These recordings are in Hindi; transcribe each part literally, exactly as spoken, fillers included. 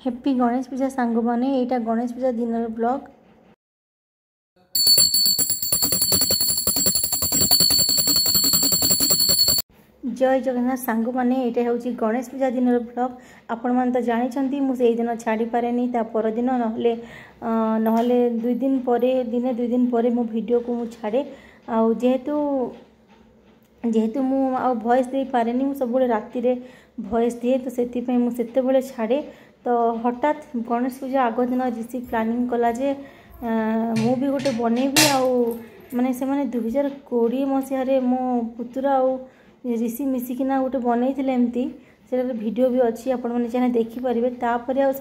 हैप्पी गणेश पूजा सांग माने एटा गणेश पूजा दिन ब्लॉग। जय जगन्नाथ सांग माने एटा होची गणेश पूजा दिन ब्लॉग। आपण मान तो जानिछंती मु सेई दिन छाड़ी पारेनी ता पर दिन नहले नहले दुई दिन परे दिने दुई दिन परे मो वीडियो को मु छाड़े आ जेहेतु जेहेतु मु आ वॉइस दे पारेनी मु सब राति रे वॉइस दिए तो सेति पई मु सेते बेले छाड़े। तो हठात गणेश पूजा आग दिन ऋषि प्लानिंग कला जे मु भी गोटे बनैबी आ माने से माने दुई हजार कोड़े मसीह मो पुतुरा आ ऋषि मिसिकिना गोटे बनई एमती से वीडियो भी अच्छी आपण मैंने चाहे देखिपारे। तापर आ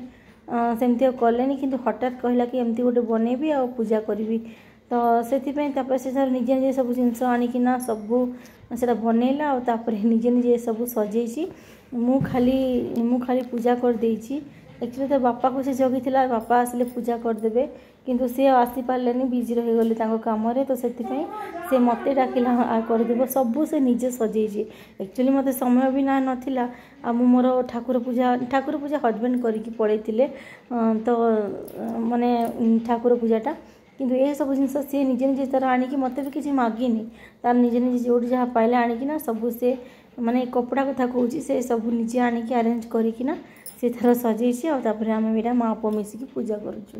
सेमती कले कि हठात कहला कि एमती गोटे बनैबी आ पूजा करी तो से से निजे निजे सब जिनस आनिकिना सबू से बनैला और निजे निजे सब सजेची मु खाली मु खाली पूजा कर देइची। एक्चुअली तो बापा को से जगिथिला बापा आसले पूजा करदेबे किंतु से आसी पारलेनी बिजी रही गले तांको काम रे तो सेति पई से मते डाकिला आ कर देबो सबू से निजे सजेची। एक्चुअली मते समय भी ना नथिला आ मु मोर ठाकुर पूजा ठाकुर पूजा हस्बैंड करिकी पड़ैतिले तो माने ठाकुर पूजाटा किंतु ये सब जिन सी निजे निजे तार आनिकी मत भी किसी मागिनी तार निजे निजे जो जहाँ पाइले आनिकिना सब से माने कपड़ा कथा कहूँ से सब निजे आनिकी अरेंज करिकिना से थर सजेसी और तापर आम एटा माँ पुओ मिसिकी पूजा करूँ।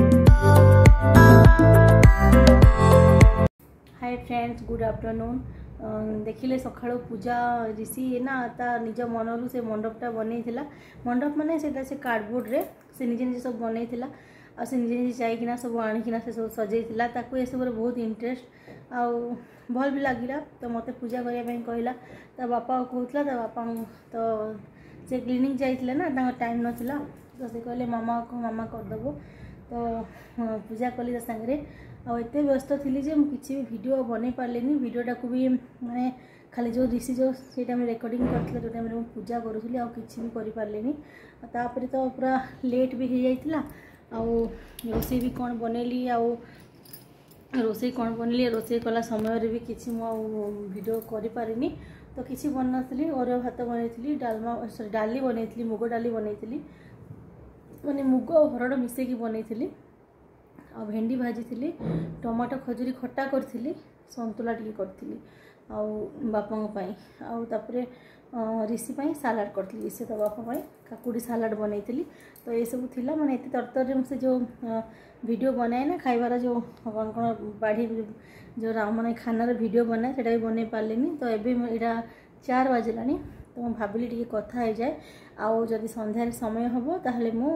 Friends good afternoon. देखिले सखा पूजा ऋषि ना ता निज मनरू से मंडपटा बनईला मंडप माने से कार्डबोर्ड रे से निजे निजे सब बनईला आ से निजे निजे जाइकिना सब आनिकिना से सब सजेइला ताको ए सब बहुत इंटरेस्ट आ भल भी लगिला तो मते पूजा करिया ପାଇଁ कहला ता बापा कहउतला ता बापा तो से क्लिनिक जाइथिले ना ता टाइम नथिला तो से कहले मामा को मामा कर दबो तो पूजा कली संगे आ एते व्यस्त थी जे किसी भी वीडियो बनै पार्लेनी वीडियोटा को भी माने खाली जो ऋषि जो से टाइम रेकर्डिंग करथिले जो टाइम पूजा करूली आ किसी भी करि पार्लेनी तापर तो पूरा लेट भी हो जाइतिला आ रोसे भी कौन बनैली आ रोसे कौन बनैली रोसे कला समय रे भी किसी मो वीडियो करि पारिनी तो किसी बन नथली और भात बनैथिली डालमा सॉरी डाली बनैथिली मुग डाली बनैथिली माने मुग और हरड़ मिसे की बनैथिली आ भेंडी भाजी थी टमाटो खजूरी खट्टा करी संतुला टी करी आ बापा आउे ऋषि सालाड करी ऋषि तो बापा काकुड़ी सालाड बनई तो ये सब थिला माने एते तरतर से जो वीडियो बनाए ना खाइबार जो कौन कौन बाढ़ी जो माने खानार वीडियो बनाए सेटा भी बनई पार्लेनी तो ये चार बाजिलानी तो मुझे भाविली टी कथा हो जाए आउ जदि संध्यार समय हम ताहले मु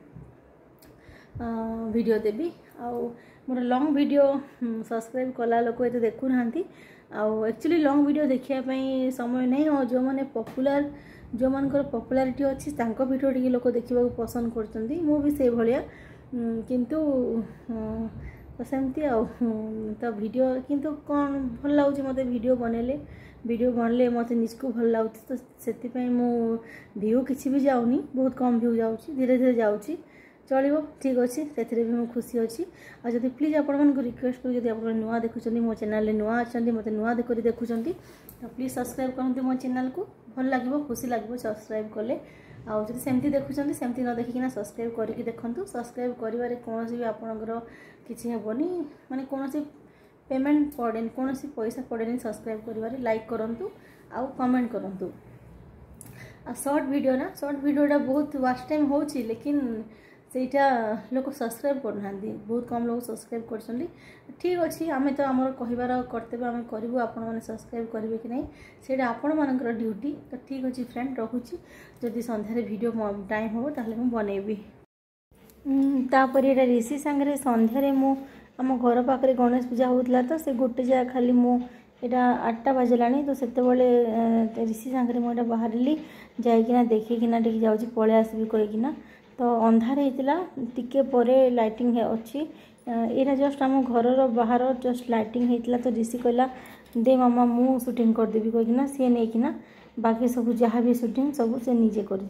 वीडियो देवी आउ मोर लॉन्ग वीडियो सब्सक्राइब कला लोक ये देखु ना एक्चुअली लॉन्ग वीडियो देखापी समय नहीं और जो मैंने पॉपुलर जो मानकर पॉपुलारिटी अच्छी तांको वीडियो टी लोक देखा पसंद करते मु भी से भाया किंतु तो सेमती आ तो वीडियो किंतु कौन भल लगे मत वीडियो बनैले वीडियो बनले मत निजको भल लगे तो से मु व्यू किसी भी जाऊनी बहुत कम व्यू जाऊँगी धीरे धीरे जाऊँगी चलो ठीक अच्छे से भी मुझे खुशी अच्छी और जब प्लीज आपण को रिक्वेस्ट करूँ जब आप नुआ देखुं मो चैनल नुआ अच्छा मत नुआ देखकर देखुं तो प्लीज सब्सक्राइब करते मो चैनल को भल लगे खुशी लगे सब्सक्राइब कले आउ जब सेमती देखुं सेमती न देखिकिना सब्सक्राइब करके देखूँ सब्सक्राइब कर कौन भी आपणकर किसी हेनी माने कौन पेमेंट पड़े कौन पैसा पड़े सब्सक्राइब कर लाइक करूँ आउ कमेंट करूँ आ शॉर्ट वीडियो ना शॉर्ट वीडियोटा बहुत वास्ट टाइम हो लेकिन सेटा लोक सब्सक्राइब करना बहुत कम लोग सब्सक्राइब कर ठीक अच्छे आम तो आम कहबार कर्तव्य आम करूँ आपण मैंने सब्सक्राइब करेंगे कि नहीं से आपण मानकर ड्यूटी तो ठीक अच्छे फ्रेंड रखुची जदि संध्यारे वीडियो टाइम हो ताहले मु बनैबी तापर ये ऋषि सांगे संध्यारे मु आम घर पाखे गणेश पूजा होता तो से गोटे जगह खाली मु यहाँ आठटा बाजिलानी तो से ऋषि सांगे मुझे बाहर जाइकिना देखिकिना टे जाऊँगी पलि आसबि कहीकिना तो अंधार होता टिके परे लाइटिंग अच्छी यहाँ जस्ट आम घर बाहर जस्ट लाइटिंग होता तो ऋषि कहला दे मामा मु शूटिंग करदेवी कहीकिना सी नहीं बाकी सब जहाँ भी शूटिंग सब से निजे कर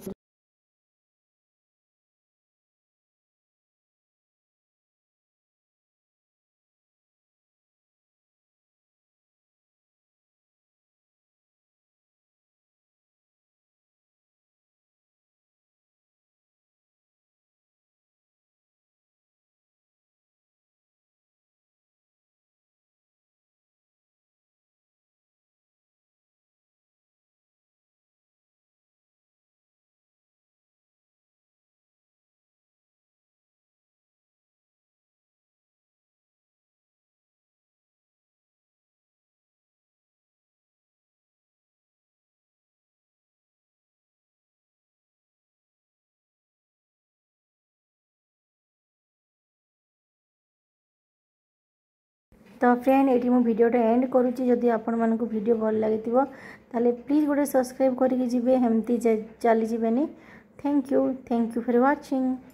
तो फ्रेंड ये मो वीडियोटा एंड करुच्ची जदि आपण मानक वीडियो भल लगी ताले प्लीज गोटे सब्सक्राइब करके जी एमती चली जानी thank you thank you for watching.